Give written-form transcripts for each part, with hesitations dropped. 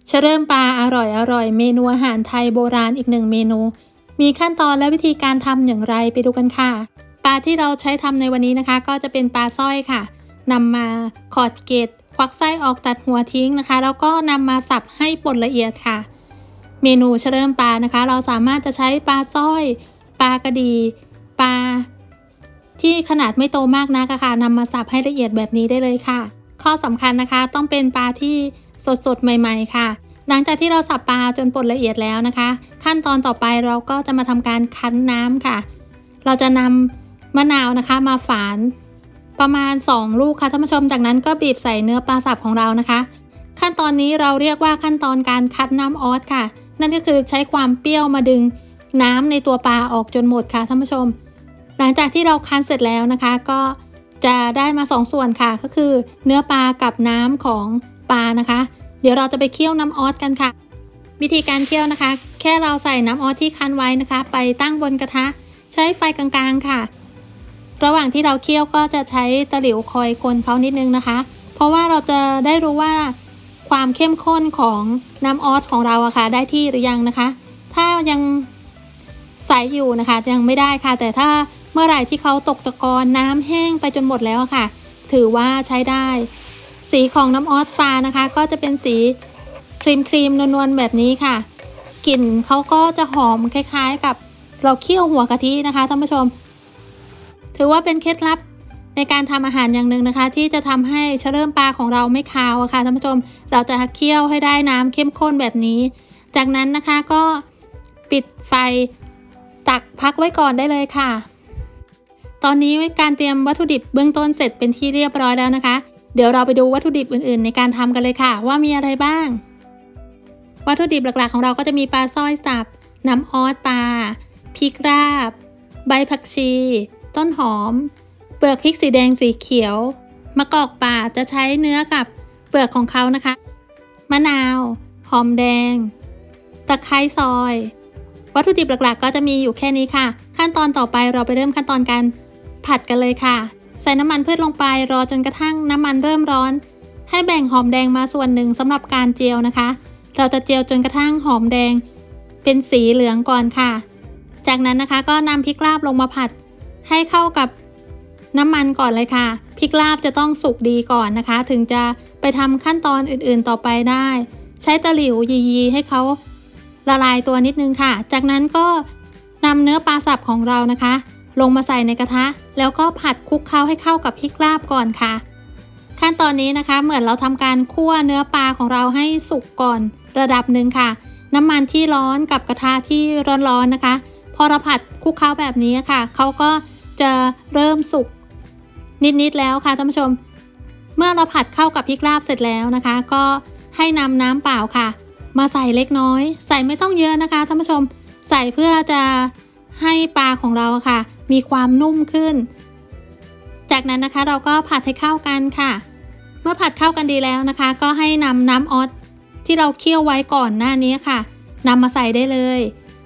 เริ่มปลาอร่อยเมนูอาหารไทยโบราณอีก1เมนูมีขั้นตอนและวิธีการทำอย่างไรไปดูกันค่ะปลาที่เราใช้ทำในวันนี้นะคะก็จะเป็นปลาสร้อยค่ะนำมาขอดเกล็ดควักไส้ออกตัดหัวทิ้งนะคะแล้วก็นำมาสับให้ป่นละเอียดค่ะเมนูเริ่มปลานะคะเราสามารถจะใช้ปลาสร้อยปลากระดีปลาที่ขนาดไม่โตมากนักค่ะนำมาสับให้ละเอียดแบบนี้ได้เลยค่ะข้อสำคัญนะคะต้องเป็นปลาที่สดใหม่ๆค่ะหลังจากที่เราสับปลาจนป่นละเอียดแล้วนะคะขั้นตอนต่อไปเราก็จะมาทำการคั้นน้ำค่ะเราจะนำมะนาวนะคะมาฝานประมาณ2ลูกค่ะท่านผู้ชมจากนั้นก็บีบใส่เนื้อปลาสับของเรานะคะขั้นตอนนี้เราเรียกว่าขั้นตอนการคั้นน้ำออสค่ะนั่นก็คือใช้ความเปรี้ยวมาดึงน้ำในตัวปลาออกจนหมดค่ะท่านผู้ชมหลังจากที่เราคั้นเสร็จแล้วนะคะก็จะได้มา2ส่วนค่ะก็คือเนื้อปลากับน้ำของปลานะคะเดี๋ยวเราจะไปเคี่ยวน้ำออสกันค่ะวิธีการเคี่ยวนะคะแค่เราใส่น้ำออสที่คั้นไว้นะคะไปตั้งบนกระทะใช้ไฟกลางๆค่ะระหว่างที่เราเคี่ยวก็จะใช้ตะหลิวคอยคนเขานิดนึงนะคะเพราะว่าเราจะได้รู้ว่าความเข้มข้นของน้ำออสของเราอะค่ะได้ที่หรือยังนะคะถ้ายังใสอยู่นะคะยังไม่ได้ค่ะแต่ถ้าเมื่อไหร่ที่เขาตกตะกอนน้ำแห้งไปจนหมดแล้วค่ะถือว่าใช้ได้สีของน้ำออสปลานะคะก็จะเป็นสีครีมนวลๆแบบนี้ค่ะกลิ่นเขาก็จะหอมคล้ายๆกับเราเคี่ยวหัวกะทินะคะท่านผู้ชมถือว่าเป็นเคล็ดลับในการทำอาหารอย่างหนึ่งนะคะที่จะทำให้เริ่มปลาของเราไม่คาวค่ะท่านผู้ชมเราจะเคี่ยวให้ได้น้ำเข้มข้นแบบนี้จากนั้นนะคะก็ปิดไฟตักพักไว้ก่อนได้เลยค่ะตอนนี้การเตรียมวัตถุดิบเบื้องต้นเสร็จเป็นที่เรียบร้อยแล้วนะคะเดี๋ยวเราไปดูวัตถุดิบอื่นๆในการทำกันเลยค่ะว่ามีอะไรบ้างวัตถุดิบหลักๆของเราก็จะมีปลาสร้อยสับน้ำออสปลาพริกราบใบผักชีต้นหอมเปลือกพริกสีแดงสีเขียวมะกอกป่าจะใช้เนื้อกับเปลือกของเขานะคะมะนาวหอมแดงตะไคร้ซอยวัตถุดิบหลักๆก็จะมีอยู่แค่นี้ค่ะขั้นตอนต่อไปเราไปเริ่มขั้นตอนการผัดกันเลยค่ะใส่น้ำมันพืชลงไปรอจนกระทั่งน้ำมันเริ่มร้อนให้แบ่งหอมแดงมาส่วนหนึ่งสำหรับการเจียวนะคะเราจะเจียวจนกระทั่งหอมแดงเป็นสีเหลืองก่อนค่ะจากนั้นนะคะก็นำพริกลาบลงมาผัดให้เข้ากับน้ำมันก่อนเลยค่ะพริกลาบจะต้องสุกดีก่อนนะคะถึงจะไปทำขั้นตอนอื่นๆต่อไปได้ใช้ตะหลิวยีให้เขาละลายตัวนิดนึงค่ะจากนั้นก็นำเนื้อปลาสับของเรานะคะลงมาใส่ในกระทะแล้วก็ผัดคลุกเคล้าให้เข้ากับพริกลาบก่อนค่ะขั้นตอนนี้นะคะเหมือนเราทำการคั่วเนื้อปลาของเราให้สุกก่อนระดับหนึ่งค่ะน้ำมันที่ร้อนกับกระทะที่ร้อนๆนะคะพอเราผัดคลุกเคล้าแบบนี้ค่ะเขาก็จะเริ่มสุกนิดๆแล้วค่ะท่านผู้ชมเมื่อเราผัดเข้ากับพริกลาบเสร็จแล้วนะคะก็ให้นำน้ำเปล่าค่ะมาใส่เล็กน้อยใส่ไม่ต้องเยอะนะคะท่านผู้ชมใส่เพื่อจะให้ปลาของเราค่ะมีความนุ่มขึ้นจากนั้นนะคะเราก็ผัดให้เข้ากันค่ะเมื่อผัดเข้ากันดีแล้วนะคะก็ให้นำน้ำออสที่เราเคี่ยวไว้ก่อนหน้านี้ค่ะนำมาใส่ได้เลย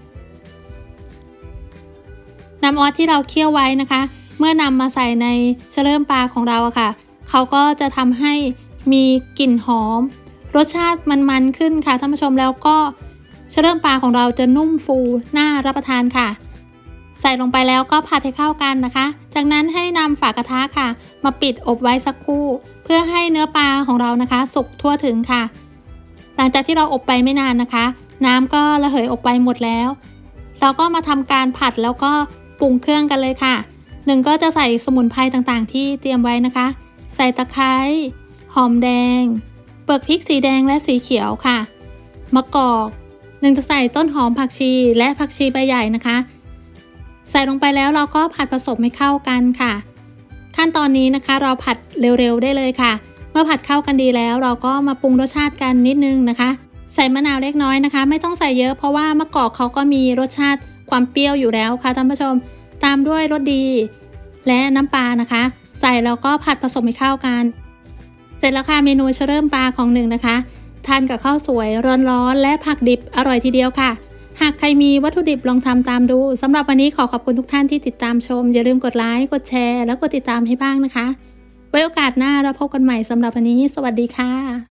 น้ำออสที่เราเคี่ยวไว้นะคะเมื่อนำมาใส่ในเริ่มปลาของเราค่ะเขาก็จะทำให้มีกลิ่นหอมรสชาติมันๆขึ้นค่ะท่านผู้ชมแล้วก็เริ่มปลาของเราจะนุ่มฟูน่ารับประทานค่ะใส่ลงไปแล้วก็ผัดให้เข้ากันนะคะจากนั้นให้นำฝากระทะค่ะมาปิดอบไว้สักครู่เพื่อให้เนื้อปลาของเรานะคะสุกทั่วถึงค่ะหลังจากที่เราอบไปไม่นานนะคะน้ำก็ระเหยออกไปหมดแล้วเราก็มาทำการผัดแล้วก็ปรุงเครื่องกันเลยค่ะก็จะใส่สมุนไพรต่างๆที่เตรียมไว้นะคะใส่ตะไคร้หอมแดงเปลือกพริกสีแดงและสีเขียวค่ะมะกอกจะใส่ต้นหอมผักชีและผักชีใบใหญ่นะคะใส่ลงไปแล้วเราก็ผัดผสมให้เข้ากันค่ะขั้นตอนนี้นะคะเราผัดเร็วๆได้เลยค่ะเมื่อผัดเข้ากันดีแล้วเราก็มาปรุงรสชาติกันนิดนึงนะคะใส่มะนาวเล็กน้อยนะคะไม่ต้องใส่เยอะเพราะว่ามะกอกเขาก็มีรสชาติความเปรี้ยวอยู่แล้วค่ะท่านผู้ชมตามด้วยรสดีและน้ำปลานะคะใส่แล้วก็ผัดผสมให้เข้ากันเสร็จแล้วค่ะเมนูเริ่มปลาของนะคะทานกับข้าวสวยร้อนๆและผักดิบอร่อยทีเดียวค่ะหากใครมีวัตถุดิบลองทำตามดูสำหรับวันนี้ขอบคุณทุกท่านที่ติดตามชมอย่าลืมกดไลค์กดแชร์แล้วกดติดตามให้บ้างนะคะไว้โอกาสหน้าเราพบกันใหม่สำหรับวันนี้สวัสดีค่ะ